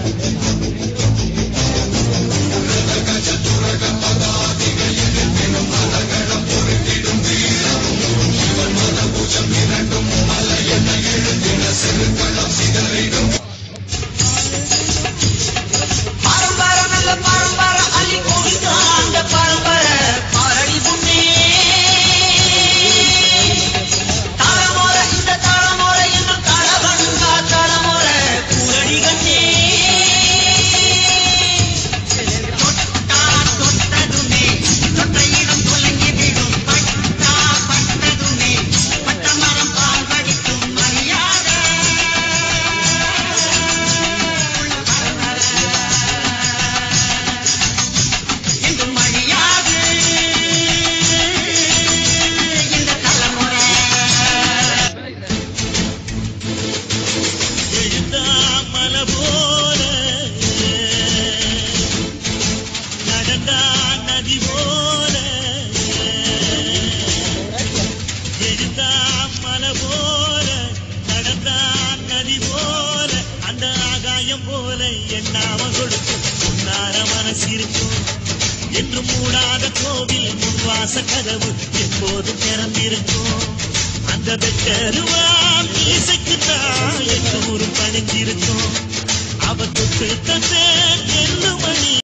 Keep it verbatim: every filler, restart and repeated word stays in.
என்று மூடாத கோவில் முன்வாச கதவு எப்போது திறந்திருக்கும். அந்த வெட்டருவான் இசைக்குத்தான் எல்லோரும் பணிஞ்சிருக்கும். அவ தொட்டு தந்த எல்லு மணி